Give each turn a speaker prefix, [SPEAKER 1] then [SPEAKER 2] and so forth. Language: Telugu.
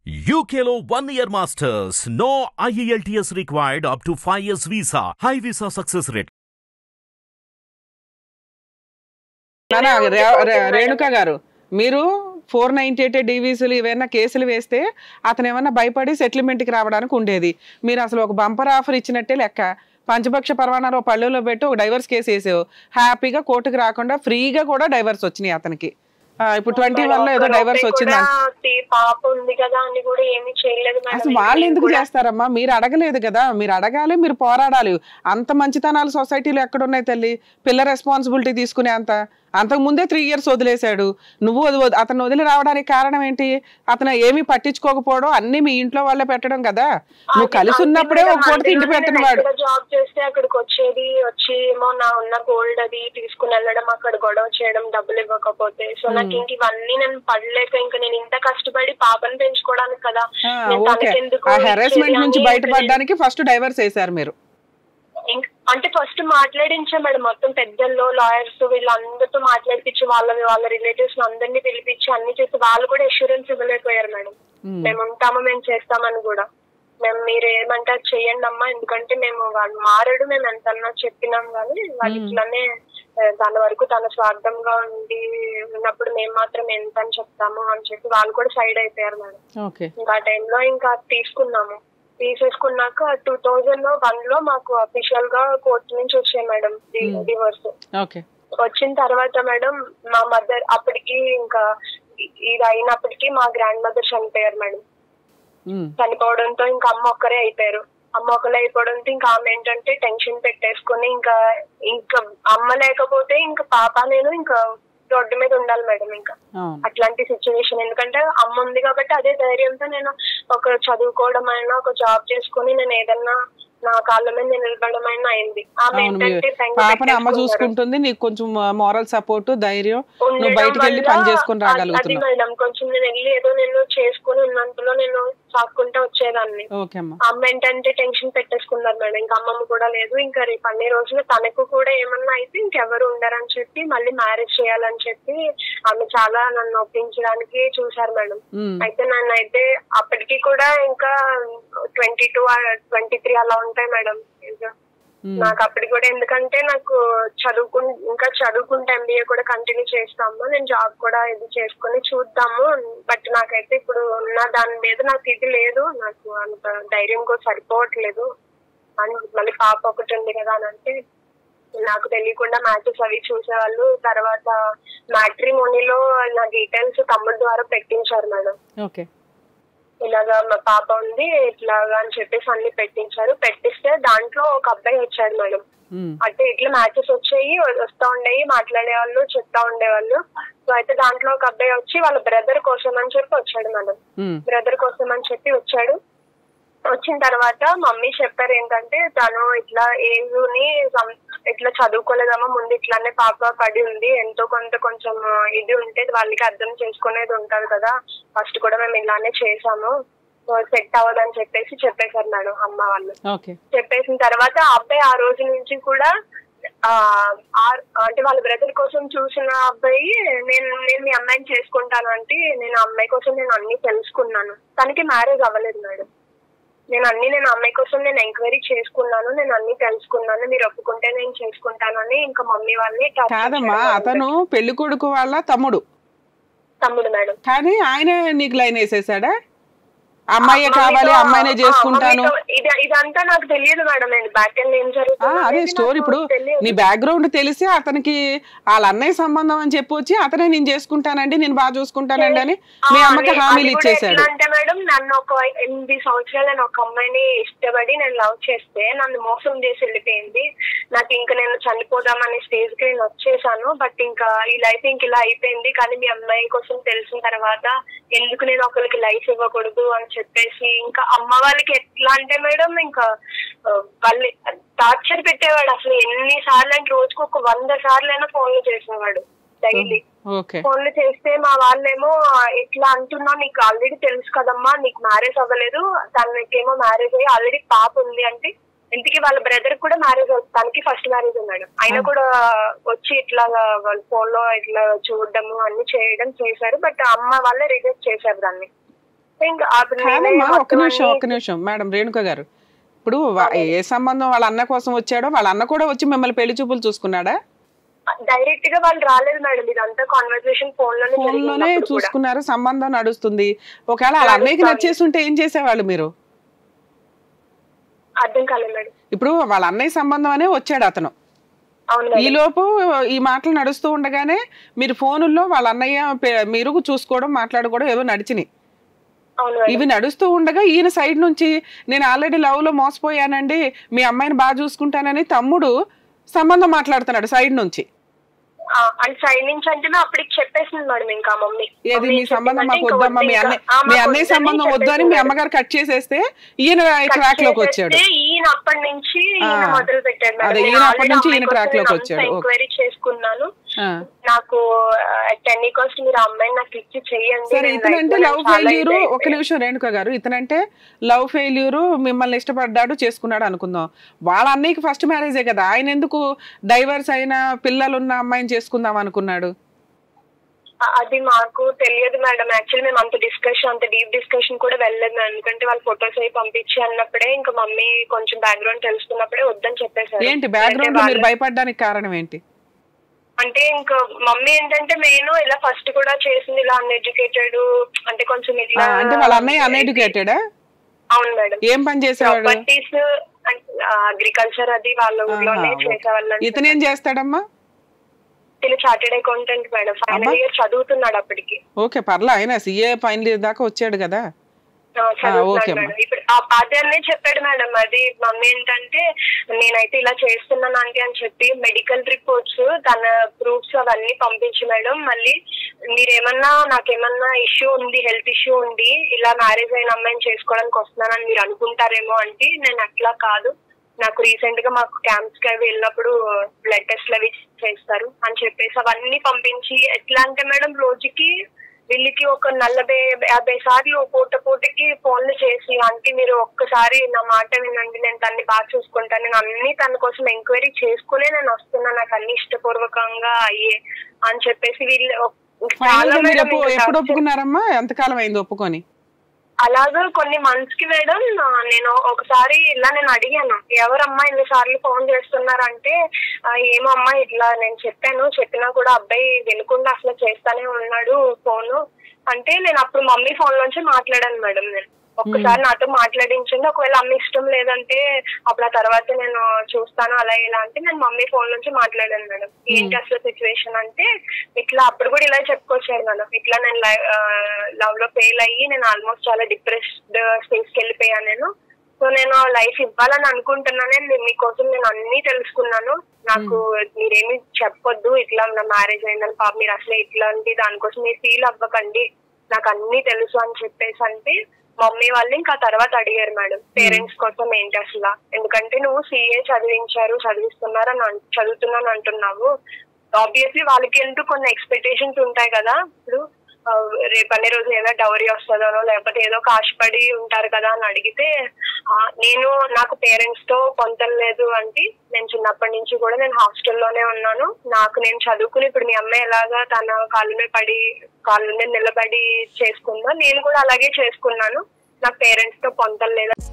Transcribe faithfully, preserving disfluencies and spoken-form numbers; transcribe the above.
[SPEAKER 1] U K లో one year masters. No I E L T S required up to five years visa. High visa success rate.
[SPEAKER 2] Renuka గారు మీరు ఫోర్ నైన్టీ ఎయిట్ డీవీసీలు ఏమైనా కేసులు వేస్తే అతను ఏమన్నా భయపడి సెటిల్మెంట్కి రావడానికి ఉండేది. మీరు అసలు ఒక బంపర్ ఆఫర్ ఇచ్చినట్టే లెక్క. పంచపక్ష పరవానాలు పళ్ళులో పెట్టి ఒక డైవర్స్ కేసు వేసావు. హ్యాపీగా కోర్టుకు రాకుండా ఫ్రీగా కూడా డైవర్స్ వచ్చినాయి అతనికి. ఇప్పుడు ట్వంటీ వన్ లో ఏదో డైవర్స్ వచ్చింది. అసలు వాళ్ళు ఎందుకు చేస్తారమ్మా? మీరు అడగలేదు కదా, మీరు అడగాలి, మీరు పోరాడాలి. అంత మంచితనాలు సొసైటీలో ఎక్కడున్నాయి తల్లి? పిల్ల రెస్పాన్సిబిలిటీ తీసుకునే అంత అంతకు ముందే త్రీ ఇయర్స్ వదిలేశాడు. నువ్వు అతను వదిలి రావడానికి కారణం ఏంటి? అతను ఏమి పట్టించుకోకపోవడం, అన్ని మీ ఇంట్లో వాళ్ళే పెట్టడం కదా. నువ్వు కలిసి ఉన్నప్పుడే ఒక పూట తిండి పెట్టిన వాడు.
[SPEAKER 3] జాబ్ చేస్తే అక్కడికి వచ్చేది, వచ్చి ఏమో నా ఉన్న గోల్డ్ అది తీసుకుని వెళ్ళడం, అక్కడ గొడవ చేయడం, డబ్బులు ఇవ్వకపోతే. సో నాకు ఇంక ఇవన్నీ నేను పడలేక ఇంకా నేను ఇంత కష్టపడి పాపను పెంచుకోవడానికి కదా.
[SPEAKER 2] హెరాస్మెంట్ నుంచి బయటపడడానికి ఫస్ట్ డైవర్స్ వేశారు మీరు.
[SPEAKER 3] అంటే ఫస్ట్ మాట్లాడించా మేడం, మొత్తం పెద్దల్లో లాయర్స్ వీళ్ళందరితో మాట్లాడిపించి వాళ్ళ వాళ్ళ రిలేటివ్స్ అందరినీ పిలిపించి అన్ని చేసి వాళ్ళు కూడా అష్యూరెన్స్ ఇవ్వలేకపోయారు మేడం. మేము ఉంటాము, మేము చేస్తామని కూడా. మేము మీరు ఏమంటారు చెయ్యండి అమ్మా, ఎందుకంటే మేము వాళ్ళు మారడు, మేము ఎంతన్నా చెప్పినాం కానీ వాళ్ళు ఇట్లానే దాని వరకు తన స్వార్థంగా ఉండి ఉన్నప్పుడు మేము మాత్రం ఎంత అని చెప్తాము అని చెప్పి వాళ్ళు కూడా సైడ్ అయిపోయారు మేడం. ఇంకా ఆ టైంలో ఇంకా తీసుకున్నాము. తీసేసుకున్నాక టూ థౌజండ్ వన్ లో మాకు అఫీషియల్ గా కోర్టు నుంచి వచ్చాయి మేడం డివోర్స్. వచ్చిన తర్వాత మేడం మా మదర్ అప్పటికి ఇంకా ఇది అయినప్పటికీ మా గ్రాండ్ మదర్ చనిపోయారు మేడం. చనిపోవడంతో ఇంకా అమ్మ ఒక్కరే అయిపోయారు. అమ్మ ఒక్కరే అయిపోవడంతో ఇంకా ఆమె ఏంటంటే టెన్షన్ పెట్టేసుకుని ఇంకా ఇంకా అమ్మ లేకపోతే ఇంకా పాప నేను ఇంకా రోడ్డు మీద ఉండాలి మేడం. ఇంకా అట్లాంటి సిచ్యువేషన్, ఎందుకంటే అమ్మ ఉంది కాబట్టి అదే ధైర్యంతో నేను ఒక చదువుకోవడం అయినా ఒక జాబ్ చేసుకుని నేను ఏదన్నా నా కాళ్ళ మీద నిలబడడం అయినా అయింది. ఆమె ఏంటంటే
[SPEAKER 2] అమ్మ చూసుకుంటుంది, నీకు కొంచెం మోరల్ సపోర్ట్, ధైర్యం, బయటకు వెళ్ళి పని చేసుకుని రాగలుగుతుంది.
[SPEAKER 3] అది మేడం కొంచెం నేను వెళ్ళి ఏదో నేను చేసుకుని ఉన్నంతలో నేను సాక్కుంటా వచ్చేదాన్ని. అమ్మ ఏంటంటే టెన్షన్ పెట్టేసుకున్నారు మేడం. ఇంకా అమ్మమ్మ కూడా లేదు, ఇంకా రేపు అన్ని రోజులు తనకు కూడా ఏమన్నా అయితే ఇంకెవరు ఉండరని చెప్పి మళ్ళీ మ్యారేజ్ చేయాలని చెప్పి ఆమె చాలా నన్ను ఒప్పించడానికి చూసారు మేడం. అయితే నన్ను అయితే అప్పటికి కూడా ఇంకా ట్వంటీ టూ ట్వంటీ త్రీ అలా ఉంటాయి మేడం. నాకు అప్పటికి కూడా ఎందుకంటే నాకు చదువుకు ఇంకా చదువుకుంటే ఎంబీఏ కూడా కంటిన్యూ చేస్తాము, నేను జాబ్ కూడా ఇది చేసుకుని చూద్దాము. బట్ నాకైతే ఇప్పుడు ఉన్న దాని మీద నాకు ఇది లేదు, నాకు అంత ధైర్యం కూడా సరిపోవట్లేదు అని మళ్ళీ పాప ఒకటి ఉంది కదా అని అంటే నాకు తెలియకుండా మ్యాచెస్ అవి చూసేవాళ్ళు. తర్వాత మ్యాట్రిమోనీలో నా డీటెయిల్స్ తమ్ముడు ద్వారా పెట్టించారు మేడం. ఇలాగా మా పాప ఉంది ఇట్లాగా అని చెప్పేసి అన్ని పెట్టించారు. పెట్టిస్తే దాంట్లో ఒక అబ్బాయి వచ్చాడు మేడం. అంటే ఇట్లా మ్యాచెస్ వచ్చాయి, వస్తా ఉండేవి, మాట్లాడేవాళ్ళు, చెప్తా ఉండేవాళ్ళు. సో అయితే దాంట్లో ఒక అబ్బాయి వచ్చి వాళ్ళ బ్రదర్ కోసం అని చెప్పి వచ్చాడు మేడం. బ్రదర్ కోసం అని చెప్పి వచ్చాడు. వచ్చిన తర్వాత మమ్మీ చెప్పారు ఏంటంటే తను ఇట్లా ఏజుని ఇట్లా చదువుకోలేదమ్మా, ముందు ఇట్లానే పాప పడి ఉంది, ఎంతో కొంత కొంచెం ఇది ఉంటే వాళ్ళకి అర్థం చేసుకునేది ఉంటది కదా, ఫస్ట్ కూడా మేము ఇలానే చేసాము, సెట్ అవ్వదని చెప్పేసి చెప్పేశారు మేడం అమ్మ వాళ్ళు. చెప్పేసిన తర్వాత అబ్బాయి ఆ రోజు నుంచి కూడా ఆ అంటే వాళ్ళ బ్రదర్ కోసం చూసిన అబ్బాయి నేను నేను మీ అమ్మాయిని చేసుకుంటాను అంటే నేను అమ్మాయి కోసం నేను అన్ని తెలుసుకున్నాను. తనకి మ్యారేజ్ అవ్వలేదు మేడం. నేను అన్ని నేను అమ్మాయి కోసం నేను ఎంక్వైరీ చేసుకున్నాను, నేను అన్ని తెలుసుకున్నాను, మీరు ఒప్పుకుంటే నేను చేసుకుంటాను అని ఇంకా మమ్మీ వాళ్ళని.
[SPEAKER 2] కాదమ్మా, అతను పెళ్లి కొడుకు వాళ్ళ తమ్ముడు
[SPEAKER 3] తమ్ముడు మేడం.
[SPEAKER 2] కానీ ఆయన నీకు లైన్ వేసేసాడా? అమ్మాయి కావాలి, అమ్మాయినే చేసుకుంటాను.
[SPEAKER 3] ఇదంతా నాకు తెలియదు మేడం. నేను బ్యాక్ ఎండ్ ఏం జరుగుతుంది
[SPEAKER 2] అదే స్టోరీ. ఇప్పుడు నీ బ్యాక్గ్రౌండ్ తెలిసి అతనికి వాళ్ళ అన్నయ్య సంబంధం అని చెప్పి వచ్చి అతనే నేను చేసుకుంటానండి, నేను బాగా చూసుకుంటానండి అని మీ అమ్మకి హామీలు ఇచ్చేసాడు.
[SPEAKER 3] అంటే మేడం నన్ను ఒక ఎనిమిది సంవత్సరాలు నేను ఒక అమ్మాయిని ఇష్టపడి నేను లవ్ చేస్తే నన్ను మోసం చేసి వెళ్ళిపోయింది. నాకు ఇంకా నేను చనిపోదామనే స్టేజ్ కి నేను వచ్చేసాను. బట్ ఇంకా ఈ లైఫ్ ఇంక ఇలా అయిపోయింది. కానీ మీ అమ్మాయి కోసం తెలిసిన తర్వాత ఎందుకు నేను ఒకరికి లైఫ్ ఇవ్వకూడదు అని చెప్పేసి ఇంకా అమ్మ వాళ్ళకి ఎట్లా అంటే మేడం ఇంకా వాళ్ళు టార్చర్ పెట్టేవాడు. అసలు ఎన్ని సార్లు అంటే రోజుకు ఒక వంద సార్లు అయినా ఫోన్లు చేసేవాడు డైలీ. ఫోన్లు చేస్తే మా వాళ్ళేమో ఇట్లా అంటున్నా, నీకు ఆల్రెడీ తెలుసు కదమ్మా, నీకు మ్యారేజ్ అవ్వలేదు, తనకేమో మ్యారేజ్ అయ్యి ఆల్రెడీ పాప ఉంది అంటే ఇంటికి వాళ్ళ బ్రదర్ కూడా మ్యారేజ్ తనకి ఫస్ట్ మ్యారేజ్ ఉన్నాడు. ఆయన కూడా వచ్చి ఇట్లా వాళ్ళ ఫోన్ లో ఇట్లా చూడడము అన్ని చేయడం చేశారు. బట్ అమ్మ వాళ్ళే రిజెక్ట్ చేశారు దాన్ని.
[SPEAKER 2] కాదమ్మా ఒక నిమిషం ఒక నిమిషం మేడం రేణుక గారు, ఇప్పుడు ఏ సంబంధం వాళ్ళ అన్న కోసం వచ్చాడో వాళ్ళ అన్న కూడా వచ్చి మిమ్మల్ని పెళ్లి చూపులు చూసుకున్నాడా?
[SPEAKER 3] డైరెక్ట్ గా వాళ్ళు రాలేదు మేడం, ఇదంతా కాన్వర్సేషన్ ఫోన్ లోనే
[SPEAKER 2] ఫోన్ లోనే చూసుకున్నారు, సంబంధం నడుస్తుంది. ఒకవేళ వాళ్ళ అన్నయ్యకి నచ్చేసి ఉంటే ఏం చేసేవాళ్ళు మీరు?
[SPEAKER 3] అర్థం కాలేదు మేడం.
[SPEAKER 2] ఇప్పుడు వాళ్ళ అన్నయ్య సంబంధం అనే వచ్చాడు అతను, ఈ లోపు ఈ మాటలు నడుస్తూ ఉండగానే మీరు ఫోనుల్లో వాళ్ళ అన్నయ్య మీరు చూసుకోవడం మాట్లాడుకోవడం ఏదో నడిచినాయి. ఇవి నడుస్తూ ఉండగా ఈయన సైడ్ నుంచి నేను ఆల్రెడీ లవ్ లో మోసపోయానండి, మీ అమ్మాయిని బాగా చూసుకుంటానని తమ్ముడు సంబంధం మాట్లాడుతున్నాడు సైడ్ నుంచి.
[SPEAKER 3] సైడ్ నుంచి అంటే అప్పటికి చెప్పేసింది మేడం ఇంకా మమ్మీ,
[SPEAKER 2] ఏది మీ సంబంధం మాకు వద్దమ్మా, మీ అన్నయ్య మీ అన్నయ్య సంబంధం వద్దు అని మీ అమ్మగారు కట్ చేసేస్తే ఈయన ట్రాక్ లోకి వచ్చాడు.
[SPEAKER 3] ఈయన అప్పటి నుంచి మొదలు పెట్టాడు.
[SPEAKER 2] అదే ఈయన అప్పటి నుంచి ఈయన ట్రాక్ లోకి వచ్చాడు.
[SPEAKER 3] ఎంక్వైరీ చేసుకున్నాను, నాకు టెన్ కాస్ట్ మీరు అమ్మాయిని నాకు ఇచ్చి చెయ్యండి.
[SPEAKER 2] సరే, ఇతనంటే లవ్ ఫెయిల్యూర్, ఒక నిమిషం రేణుక గారు, ఇతనంటే లవ్ ఫెయిల్యూర్, మిమ్మల్ని ఇష్టపడ్డాడు చేసుకున్నాడు అనుకుందాం. వాళ్ళ అన్నయ్యకి ఫస్ట్ మ్యారేజే కదా, ఆయన ఎందుకు డైవర్స్ అయిన పిల్లలున్న అమ్మాయిని చేసుకుందాం అనుకున్నాడు?
[SPEAKER 3] అది మాకు తెలియదు మేడం. యాక్చువల్లీ మేము అంత డిస్కషన్ అంత డీప్ డిస్కషన్ కూడా వెళ్ళలేదు మేడం, ఎందుకంటే వాళ్ళు ఫొటోస్ అవి పంపించి అన్నప్పుడే ఇంకా మమ్మీ కొంచెం బ్యాక్గ్రౌండ్ తెలుసుకున్నప్పుడే వద్దని చెప్పేసారు.
[SPEAKER 2] ఏంటి బ్యాక్గ్రౌండ్ మీరు భయపడడానికి కారణం ఏంటి?
[SPEAKER 3] అంటే ఇంకా మమ్మీ ఏంటంటే మెయిన్ ఇలా ఫస్ట్ కూడా చేసింది ఇలా అన్ఎడ్యుకేటెడ్, అంటే కొంచెం ఇట్లా.
[SPEAKER 2] అంటే వాళ్ళ అన్నయ్య అన్ఎడ్యుకేటెడ్?
[SPEAKER 3] అవును మేడం.
[SPEAKER 2] ఏం పని చేసేవాడు?
[SPEAKER 3] ప్రాపర్టీస్, అగ్రికల్చర్ అది వాళ్ళ ఊర్లోనే చేసేవాళ్ళు.
[SPEAKER 2] ఇతను ఏం చేస్తాడమ్మా?
[SPEAKER 3] తిని chartered accountant madam, final year చదువుతున్నాడు అప్పటికి.
[SPEAKER 2] ఓకే, పర్లా, ఆయన సిఏ ఫైనల్ ఇయర్ దాకా వచ్చాడు కదా.
[SPEAKER 3] ఇప్పుడు అదే అన్నీ చెప్పాడు మేడం. అది మమ్మీ ఏంటంటే నేనైతే ఇలా చేస్తున్నాను అంటే అని చెప్పి మెడికల్ రిపోర్ట్స్ తన ప్రూఫ్స్ అవన్నీ పంపించి మేడం, మళ్ళీ మీరేమన్నా నాకేమన్నా ఇష్యూ ఉంది, హెల్త్ ఇష్యూ ఉంది, ఇలా మ్యారేజ్ అయిన అమ్మాయిని చేసుకోవడానికి వస్తున్నానని మీరు అనుకుంటారేమో అంటే నేను అట్లా కాదు, నాకు రీసెంట్ గా మాకు క్యాంప్స్ కి అవి వెళ్ళినప్పుడు బ్లడ్ టెస్ట్లు అవి చేస్తారు అని చెప్పేసి అవన్నీ పంపించి, ఎట్లా అంటే మేడం రోజుకి వీళ్ళకి ఒక నలభై యాభై సార్లు పూట పూటకి ఫోన్లు చేసి అంటే మీరు ఒక్కసారి నా మాట వినండి, నేను తన్ని బాగా చూసుకుంటాను, నేను అన్ని తన కోసం ఎంక్వైరీ చేసుకునే నేను వస్తున్నా, నాకు అన్ని ఇష్టపూర్వకంగా అయ్యే అని చెప్పేసి వీళ్ళు
[SPEAKER 2] ఎప్పుడు ఒప్పుకున్నారమ్మా? ఎంతకాలం అయింది ఒప్పుకొని?
[SPEAKER 3] అలాగా కొన్ని మంత్స్ కి మేడం నేను ఒకసారి ఇలా నేను అడిగాను, ఎవరమ్మా ఇన్ని సార్లు ఫోన్ చేస్తున్నారంటే ఏమో అమ్మా ఇట్లా నేను చెప్పాను, చెప్పినా కూడా అబ్బాయి వినకుండా అసలు చేస్తానే ఉన్నాడు ఫోను అంటే, నేను అప్పుడు మమ్మీ ఫోన్ నుంచి మాట్లాడాను మేడం. నేను ఒక్కసారి నాతో మాట్లాడించండి, ఒకవేళ అమ్మ ఇష్టం లేదంటే అప్పుడు ఆ తర్వాత నేను చూస్తాను అలా ఇలా అంటే నేను మమ్మీ ఫోన్ నుంచి మాట్లాడాను మేడం. ఏంటి అసలు సిచ్యువేషన్ అంటే ఇట్లా అప్పుడు కూడా ఇలా చెప్పుకొచ్చాను మేడం, ఇట్లా నేను లవ్ లో ఫెయిల్ అయ్యి నేను ఆల్మోస్ట్ చాలా డిప్రెస్డ్ స్టేజ్ కి వెళ్ళిపోయాను నేను. సో నేను లైఫ్ ఇవ్వాలని అనుకుంటున్నాను, మీకోసం నేను అన్ని తెలుసుకున్నాను, నాకు మీరేమి చెప్పొద్దు, ఇట్లా నా మ్యారేజ్ అయిందని పాప మీరు అసలు ఇట్లాంటి దానికోసం మీరు ఫీల్ అవ్వకండి, నాకు అన్ని తెలుసు అని చెప్పేసి అంటే మమ్మీ వాళ్ళు ఇంకా తర్వాత అడిగారు మేడం పేరెంట్స్ కోసం ఏంటి అసలు, ఎందుకంటే నువ్వు సిఏ చదివించారు చదివిస్తున్నారు అని చదువుతున్నాను అంటున్నావు, ఆబ్వియస్లీ వాళ్ళకి ఎందుకు కొన్ని ఎక్స్పెక్టేషన్స్ ఉంటాయి కదా, ఇప్పుడు రేపనే రోజు ఏదో డౌరీ వస్తుందనో లేకపోతే ఏదో కాశపడి ఉంటారు కదా అని అడిగితే నేను నాకు పేరెంట్స్ తో పొంతం లేదు అంటే నేను చిన్నప్పటి నుంచి కూడా నేను హాస్టల్లోనే ఉన్నాను, నాకు నేను చదువుకుని ఇప్పుడు మీ అమ్మాయి ఎలాగా తన కాళ్ళ మీద పడి కాళ్ళ మీద నిలబడి చేసుకుందో నేను కూడా అలాగే చేసుకున్నాను, నాకు పేరెంట్స్ తో పొంతం లేదు.